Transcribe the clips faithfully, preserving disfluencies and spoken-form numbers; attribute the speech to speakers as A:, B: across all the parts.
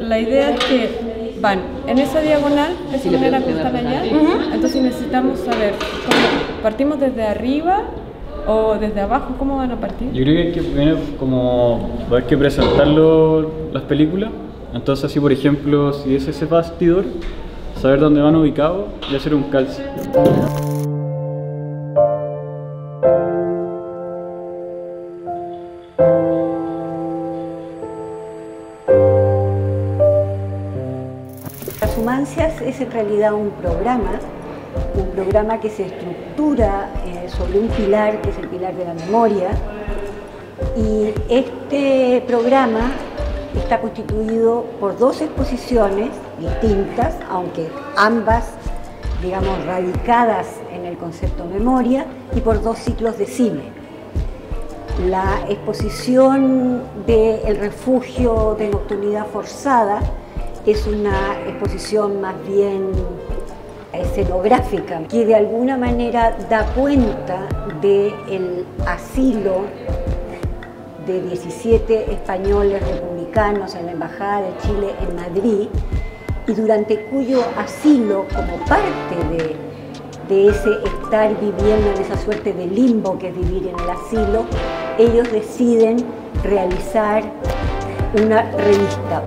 A: La idea es que van en esa diagonal, de esa manera que están allá, uh-huh. Entonces necesitamos saber, ¿cómo, ¿partimos desde arriba o desde abajo? ¿Cómo van a partir?
B: Yo creo que hay que, viene como, va a haber que presentarlo las películas, entonces así por ejemplo, si es ese bastidor, saber dónde van ubicados y hacer un calce.
C: Transhumancias es en realidad un programa, un programa que se estructura eh, sobre un pilar, que es el pilar de la memoria, y este programa está constituido por dos exposiciones distintas, aunque ambas, digamos, radicadas en el concepto memoria, y por dos ciclos de cine. La exposición de El refugio de nocturnidad forzada es una exposición más bien escenográfica, que de alguna manera da cuenta del asilo de diecisiete españoles republicanos en la Embajada de Chile en Madrid, y durante cuyo asilo, como parte de, de ese estar viviendo en esa suerte de limbo que es vivir en el asilo, ellos deciden realizar una revista.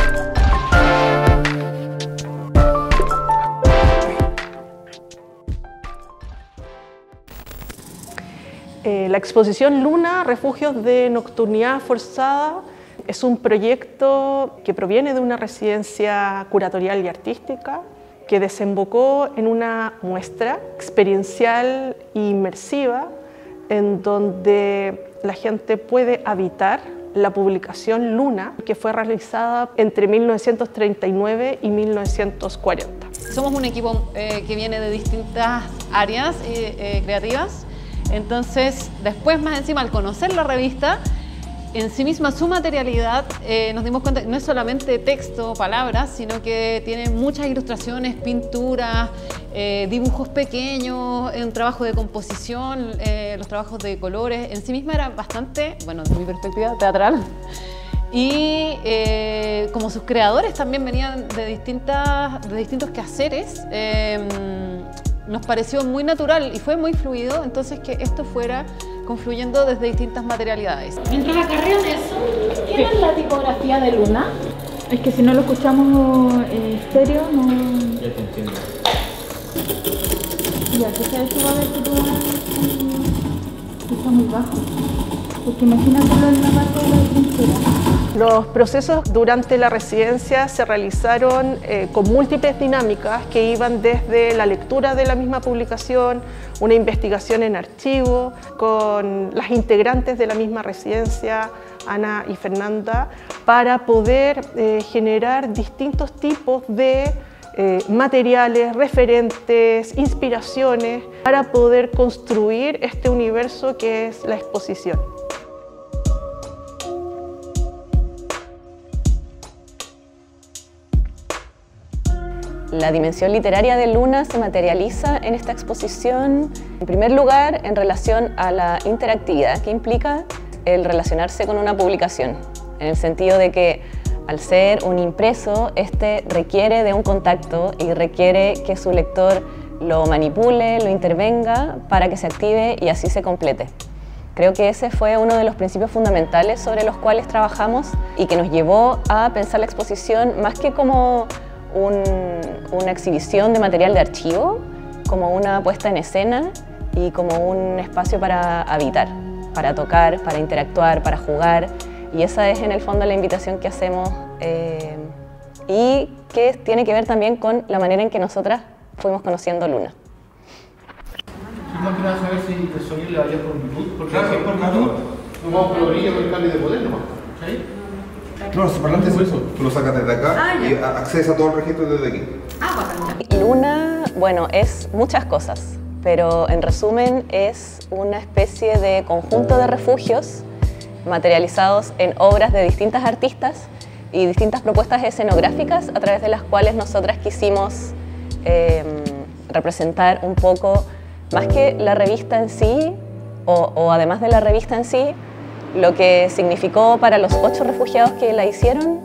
D: Eh, la exposición Luna, Refugios de Nocturnidad Forzada, es un proyecto que proviene de una residencia curatorial y artística que desembocó en una muestra experiencial e inmersiva en donde la gente puede habitar la publicación Luna, que fue realizada entre mil novecientos treinta y nueve y mil novecientos cuarenta.
E: Somos un equipo eh, que viene de distintas áreas eh, eh, creativas. Entonces, después más encima, al conocer la revista, en sí misma su materialidad, eh, nos dimos cuenta que no es solamente texto, palabras, sino que tiene muchas ilustraciones, pinturas, eh, dibujos pequeños, un trabajo de composición, eh, los trabajos de colores. En sí misma era bastante, bueno, desde mi perspectiva, teatral. Y eh, como sus creadores también venían de, distintas, de distintos quehaceres, eh, nos pareció muy natural y fue muy fluido, entonces que esto fuera confluyendo desde distintas materialidades.
F: Mientras acarrean eso, ¿qué es la tipografía de Luna?
G: Es que si no lo escuchamos eh, estéreo, no...
B: Ya te entiendo.
G: Ya, que sabes que va a haber que tú está muy bajo. Porque imagínatelo en la parte de la trinchera.
D: Los procesos durante la residencia se realizaron eh, con múltiples dinámicas que iban desde la lectura de la misma publicación, una investigación en archivo, con las integrantes de la misma residencia, Ana y Fernanda, para poder eh, generar distintos tipos de eh, materiales, referentes, inspiraciones, para poder construir este universo que es la exposición.
H: La dimensión literaria de Luna se materializa en esta exposición, en primer lugar, en relación a la interactividad que implica el relacionarse con una publicación, en el sentido de que al ser un impreso, este requiere de un contacto y requiere que su lector lo manipule, lo intervenga para que se active y así se complete. Creo que ese fue uno de los principios fundamentales sobre los cuales trabajamos y que nos llevó a pensar la exposición más que como Un, una exhibición de material de archivo, como una puesta en escena y como un espacio para habitar, para tocar, para interactuar, para jugar, y esa es en el fondo la invitación que hacemos eh, y que tiene que ver también con la manera en que nosotras fuimos conociendo Luna.
I: Más que nada saber si el sonido le vaya por Bluetooth, porque claro, si es por Bluetooth, no vamos por la orilla con el cable de poder nomás, ¿sí?
J: No, los parlantes es eso, tú lo sacas desde acá ah, y accedes a todo el registro desde aquí.
H: Ah, Luna, bueno, es muchas cosas, pero en resumen es una especie de conjunto de refugios materializados en obras de distintas artistas y distintas propuestas escenográficas a través de las cuales nosotras quisimos eh, representar un poco, más que la revista en sí, o, o además de la revista en sí, lo que significó para los ocho refugiados que la hicieron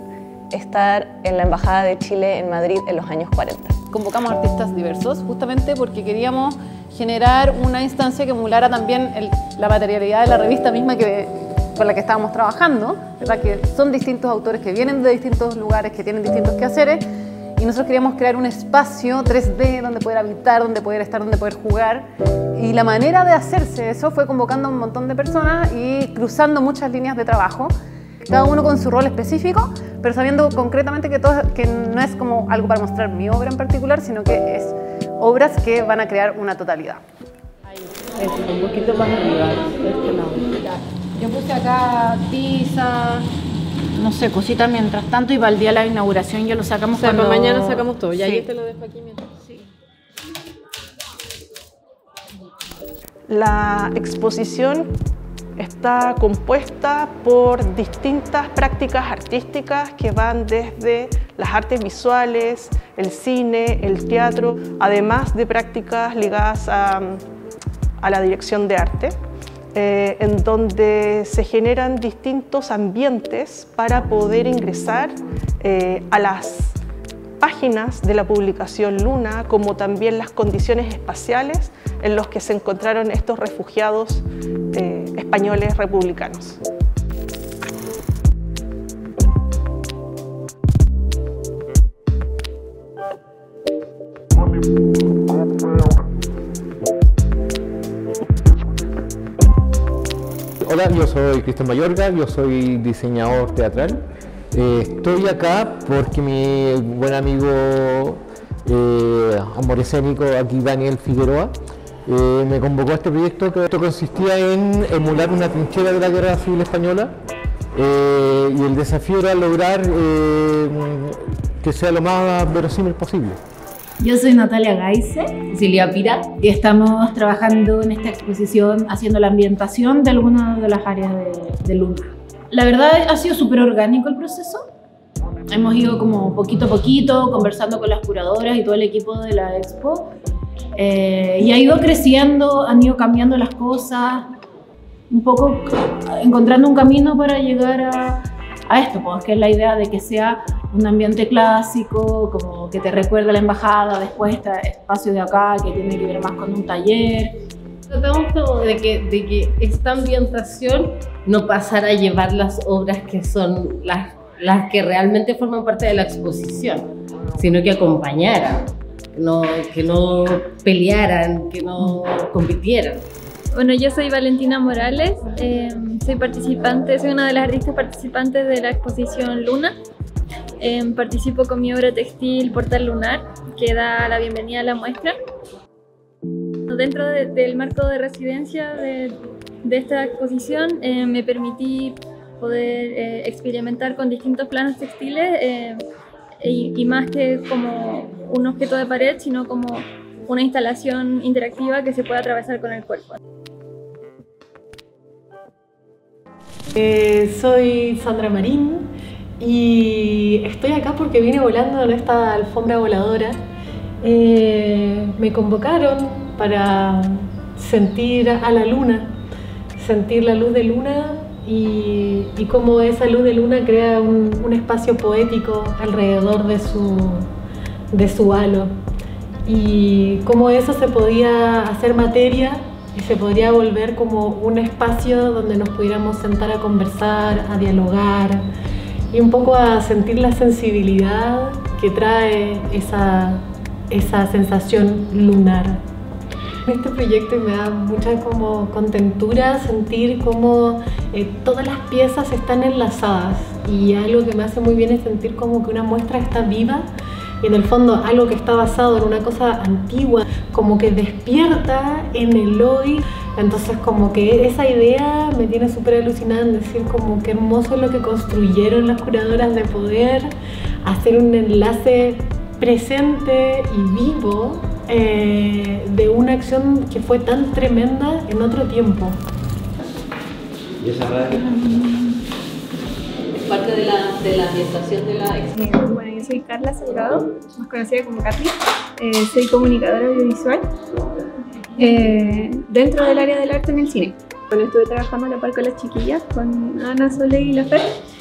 H: estar en la Embajada de Chile en Madrid en los años cuarenta.
E: Convocamos artistas diversos justamente porque queríamos generar una instancia que emulara también el, la materialidad de la revista misma que, con la que estábamos trabajando, ¿verdad? Que son distintos autores que vienen de distintos lugares, que tienen distintos quehaceres, y nosotros queríamos crear un espacio tres D donde poder habitar, donde poder estar, donde poder jugar. Y la manera de hacerse eso fue convocando a un montón de personas y cruzando muchas líneas de trabajo, cada uno con su rol específico, pero sabiendo concretamente que, todo, que no es como algo para mostrar mi obra en particular, sino que es obras que van a crear una totalidad.
F: Ahí, eso, un poquito más arriba, de este lado. Yo puse acá tiza, no sé, cositas mientras tanto, y para el día de la inauguración ya lo sacamos.
A: O sea,
F: cuando...
A: para mañana sacamos todo, ya
F: sí.
A: ahí te lo dejo aquí mientras.
F: Sí.
D: La exposición está compuesta por distintas prácticas artísticas que van desde las artes visuales, el cine, el teatro, además de prácticas ligadas a, a la dirección de arte, eh, en donde se generan distintos ambientes para poder ingresar eh, a las páginas de la publicación Luna, como también las condiciones espaciales en los que se encontraron estos refugiados eh, españoles republicanos.
K: Hola, yo soy Cristian Mayorga, yo soy diseñador teatral. Eh, estoy acá porque mi buen amigo eh, amor escénico, aquí Daniel Figueroa, eh, me convocó a este proyecto que esto consistía en emular una trinchera de la Guerra Civil Española, eh, y el desafío era lograr eh, que sea lo más verosímil posible.
G: Yo soy Natalia Gaise, Cecilia Pira, y estamos trabajando en esta exposición haciendo la ambientación de algunas de las áreas de, de Luna. La verdad ha sido súper orgánico el proceso. Hemos ido como poquito a poquito, conversando con las curadoras y todo el equipo de la expo. Eh, y ha ido creciendo, han ido cambiando las cosas, un poco encontrando un camino para llegar a, a esto, pues, que es la idea de que sea un ambiente clásico, como que te recuerda a la embajada, después este espacio de acá que tiene que ver más con un taller.
L: Tratamos como de que, de que esta ambientación no pasara a llevar las obras que son las, las que realmente forman parte de la exposición, sino que acompañaran, no, que no pelearan, que no compitieran.
M: Bueno, yo soy Valentina Morales, eh, soy participante, soy una de las artistas participantes de la exposición Luna. Eh, participo con mi obra textil Portal Lunar, que da la bienvenida a la muestra. Dentro de, del marco de residencia de, de esta exposición eh, me permití poder eh, experimentar con distintos planos textiles eh, y, y más que como un objeto de pared, sino como una instalación interactiva que se puede atravesar con el cuerpo.
N: Eh, soy Sandra Marín y estoy acá porque vine volando en esta alfombra voladora. Eh, me convocaron para sentir a la luna, sentir la luz de luna y, y cómo esa luz de luna crea un, un espacio poético alrededor de su, de su halo, y cómo eso se podía hacer materia y se podría volver como un espacio donde nos pudiéramos sentar a conversar, a dialogar y un poco a sentir la sensibilidad que trae esa, esa sensación lunar. Este proyecto me da mucha como contentura sentir cómo eh, todas las piezas están enlazadas, y algo que me hace muy bien es sentir como que una muestra está viva y en el fondo algo que está basado en una cosa antigua como que despierta en el hoy. Entonces como que esa idea me tiene súper alucinada en decir como qué hermoso es lo que construyeron las curadoras de poder hacer un enlace presente y vivo eh, de una acción que fue tan tremenda en otro tiempo.
L: ¿Y esa radio? ¿Es parte de la, de la ambientación de la exposición?
M: Eh, bueno, yo soy Carla Salgado, más conocida como Katy. Eh, soy comunicadora audiovisual eh, dentro del área del arte en el cine. Bueno, estuve trabajando a la par con las chiquillas, con Ana, Sole y La Fer.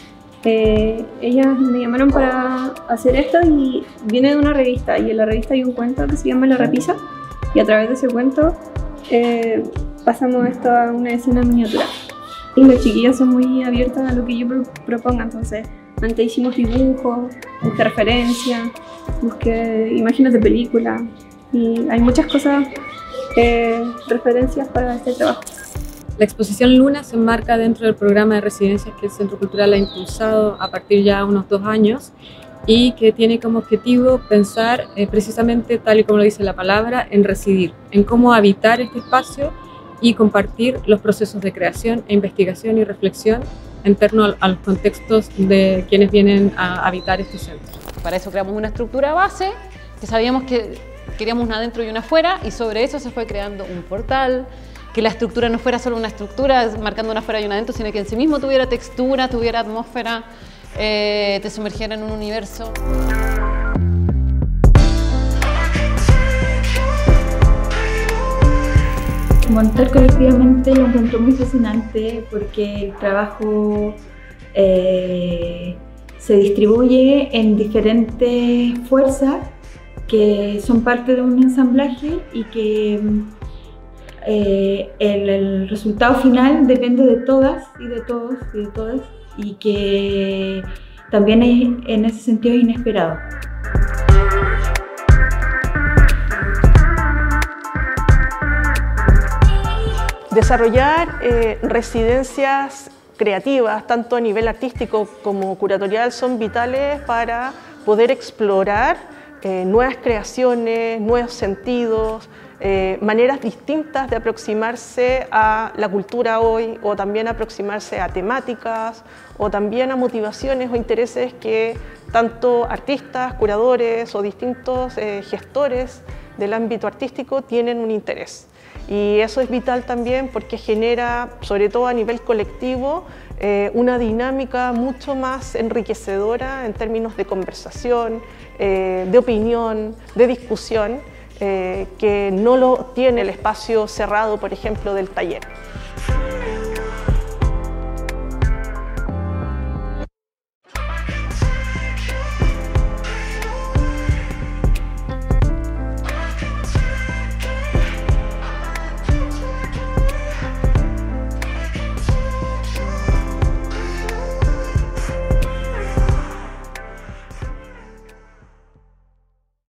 O: Eh, ellas me llamaron para hacer esto y viene de una revista, y en la revista hay un cuento que se llama La Repisa, y a través de ese cuento eh, pasamos esto a una escena miniatura. Y las chiquillas son muy abiertas a lo que yo pro proponga, entonces antes hicimos dibujos, busqué referencias, busqué imágenes de películas, y hay muchas cosas, eh, referencias para este trabajo.
A: La exposición Luna se enmarca dentro del programa de residencias que el Centro Cultural ha impulsado a partir ya de unos dos años y que tiene como objetivo pensar eh, precisamente, tal y como lo dice la palabra, en residir, en cómo habitar este espacio y compartir los procesos de creación e investigación y reflexión en torno a, a los contextos de quienes vienen a habitar este centro.
E: Para eso creamos una estructura base, que sabíamos que queríamos una adentro y una afuera, y sobre eso se fue creando un portal, que la estructura no fuera solo una estructura marcando una afuera y una adentro, sino que en sí mismo tuviera textura, tuviera atmósfera, eh, te sumergiera en un universo.
P: Montar colectivamente lo encuentro muy fascinante porque el trabajo eh, se distribuye en diferentes fuerzas que son parte de un ensamblaje y que eh, el, el resultado final depende de todas y de todos y de todas, y que también es, en ese sentido, inesperado.
D: Desarrollar eh, residencias creativas, tanto a nivel artístico como curatorial, son vitales para poder explorar eh, nuevas creaciones, nuevos sentidos, eh, maneras distintas de aproximarse a la cultura hoy, o también aproximarse a temáticas, o también a motivaciones o intereses que tanto artistas, curadores o distintos eh, gestores del ámbito artístico tienen un interés. Y eso es vital también porque genera, sobre todo a nivel colectivo, eh, una dinámica mucho más enriquecedora en términos de conversación, eh, de opinión, de discusión, eh, que no lo tiene el espacio cerrado, por ejemplo, del taller.